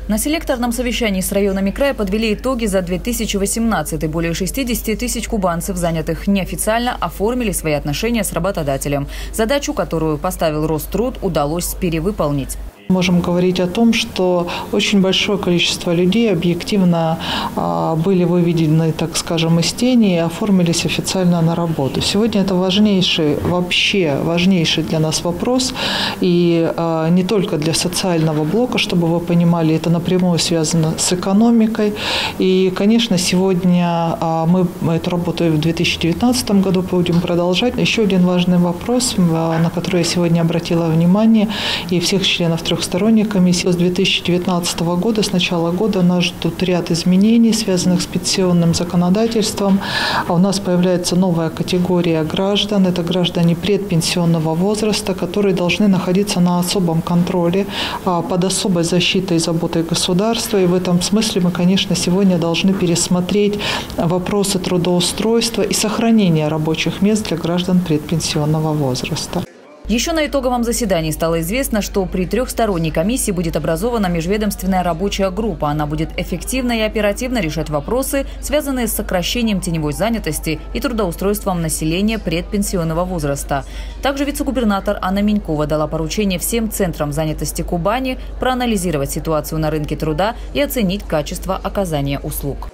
На селекторном совещании с районами края подвели итоги за 2018. Более 60 тысяч кубанцев, занятых неофициально, оформили свои отношения с работодателем. Задачу, которую поставил Роструд, удалось перевыполнить. Можем говорить о том, что очень большое количество людей объективно были выведены, так скажем, из тени и оформились официально на работу. Сегодня это вообще важнейший для нас вопрос. И не только для социального блока, чтобы вы понимали, это напрямую связано с экономикой. И, конечно, сегодня мы эту работу и в 2019 году будем продолжать. Еще один важный вопрос, на который я сегодня обратила внимание, и всех членов трехсторонней комиссии. С 2019 года, с начала года, нас ждут ряд изменений, связанных с пенсионным законодательством. У нас появляется новая категория граждан. Это граждане предпенсионного возраста, которые должны находиться на особом контроле, под особой защитой и заботой государства. И в этом смысле мы, конечно, сегодня должны пересмотреть вопросы трудоустройства и сохранения рабочих мест для граждан предпенсионного возраста. Еще на итоговом заседании стало известно, что при трехсторонней комиссии будет образована межведомственная рабочая группа. Она будет эффективно и оперативно решать вопросы, связанные с сокращением теневой занятости и трудоустройством населения предпенсионного возраста. Также вице-губернатор Анна Минькова дала поручение всем центрам занятости Кубани проанализировать ситуацию на рынке труда и оценить качество оказания услуг.